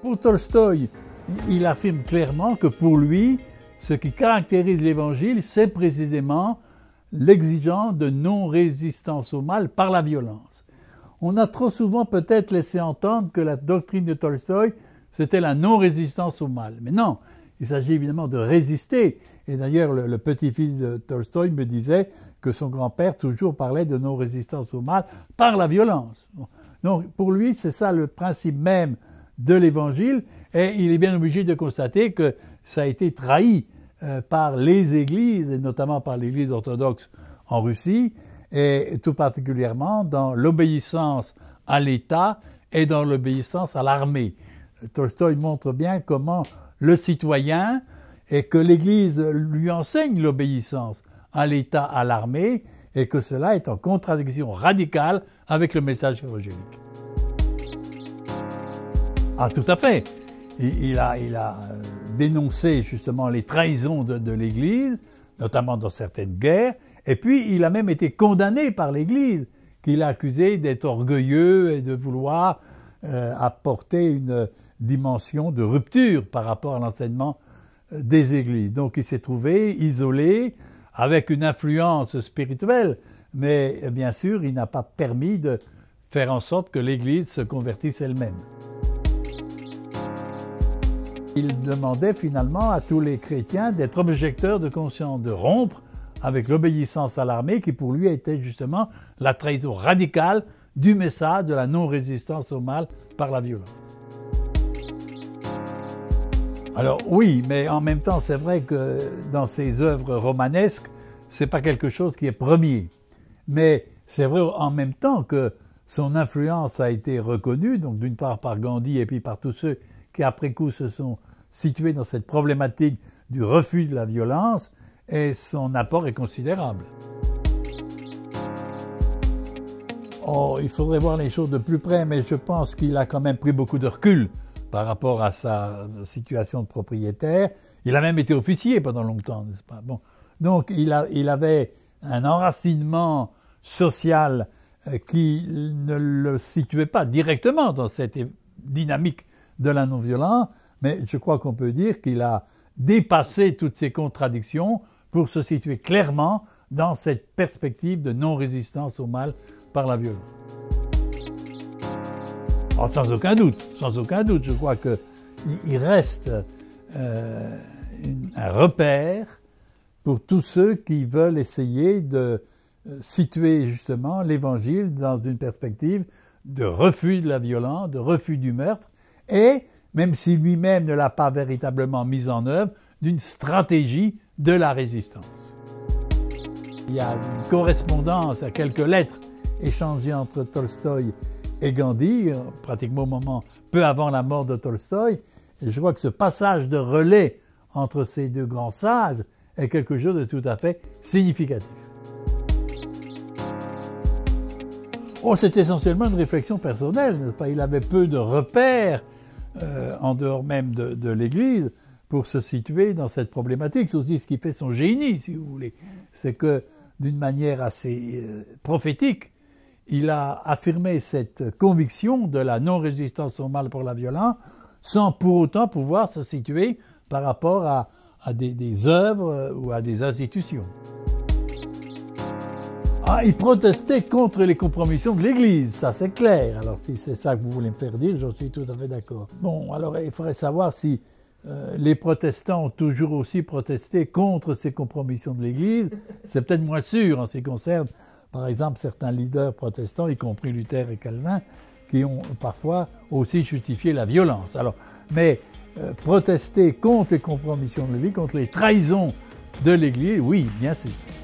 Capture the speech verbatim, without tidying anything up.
Pour Tolstoï, il affirme clairement que pour lui, ce qui caractérise l'Évangile, c'est précisément l'exigence de non-résistance au mal par la violence. On a trop souvent peut-être laissé entendre que la doctrine de Tolstoï, c'était la non-résistance au mal. Mais non, il s'agit évidemment de résister. Et d'ailleurs, le, le petit-fils de Tolstoï me disait que son grand-père toujours parlait de non-résistance au mal par la violence. Bon. Donc pour lui, c'est ça le principe même de l'Évangile, et il est bien obligé de constater que ça a été trahi euh, par les églises, et notamment par l'Église orthodoxe en Russie, et tout particulièrement dans l'obéissance à l'État et dans l'obéissance à l'armée. Tolstoï montre bien comment le citoyen, et que l'Église lui enseigne l'obéissance à l'État, à l'armée, et que cela est en contradiction radicale avec le message évangélique. Ah, tout à fait. Il, il a, il a dénoncé justement les trahisons de, de l'Église, notamment dans certaines guerres, et puis il a même été condamné par l'Église, qu'il a accusé d'être orgueilleux et de vouloir euh, apporter une dimension de rupture par rapport à l'enseignement des églises. Donc il s'est trouvé isolé, avec une influence spirituelle, mais bien sûr il n'a pas permis de faire en sorte que l'Église se convertisse elle-même. Il demandait finalement à tous les chrétiens d'être objecteurs de conscience, de rompre avec l'obéissance à l'armée qui pour lui était justement la trahison radicale du message de la non-résistance au mal par la violence. Alors oui, mais en même temps, c'est vrai que dans ses œuvres romanesques, c'est pas quelque chose qui est premier. Mais c'est vrai en même temps que son influence a été reconnue, donc d'une part par Gandhi et puis par tous ceux qui après coup se sont situés dans cette problématique du refus de la violence, et son apport est considérable. Oh, il faudrait voir les choses de plus près, mais je pense qu'il a quand même pris beaucoup de recul par rapport à sa situation de propriétaire. Il a même été officier pendant longtemps, n'est-ce pas? Bon. Donc il, a, il avait un enracinement social qui ne le situait pas directement dans cette dynamique de la non-violence, mais je crois qu'on peut dire qu'il a dépassé toutes ces contradictions pour se situer clairement dans cette perspective de non-résistance au mal par la violence. Oh, sans aucun doute, sans aucun doute, je crois qu'il reste euh, une, un repère pour tous ceux qui veulent essayer de situer justement l'Évangile dans une perspective de refus de la violence, de refus du meurtre, et, même si lui-même ne l'a pas véritablement mise en œuvre, d'une stratégie de la résistance. Il y a une correspondance à quelques lettres échangées entre Tolstoï et Gandhi, pratiquement au moment peu avant la mort de Tolstoï, et je crois que ce passage de relais entre ces deux grands sages est quelque chose de tout à fait significatif. Oh, c'est essentiellement une réflexion personnelle, n'est-ce pas? Il avait peu de repères, euh, en dehors même de, de l'Église, pour se situer dans cette problématique. C'est aussi ce qui fait son génie, si vous voulez. C'est que, d'une manière assez euh, prophétique, il a affirmé cette conviction de la non-résistance au mal pour la violence, sans pour autant pouvoir se situer par rapport à, à des, des œuvres ou à des institutions. Ah, il protestait contre les compromissions de l'Église, ça c'est clair. Alors si c'est ça que vous voulez me faire dire, j'en suis tout à fait d'accord. Bon, alors il faudrait savoir si euh, les protestants ont toujours aussi protesté contre ces compromissions de l'Église. C'est peut-être moins sûr en ce qui concerne, par exemple, certains leaders protestants, y compris Luther et Calvin, qui ont parfois aussi justifié la violence. Alors, mais euh, protester contre les compromissions de l'Église, contre les trahisons de l'Église, oui, bien sûr.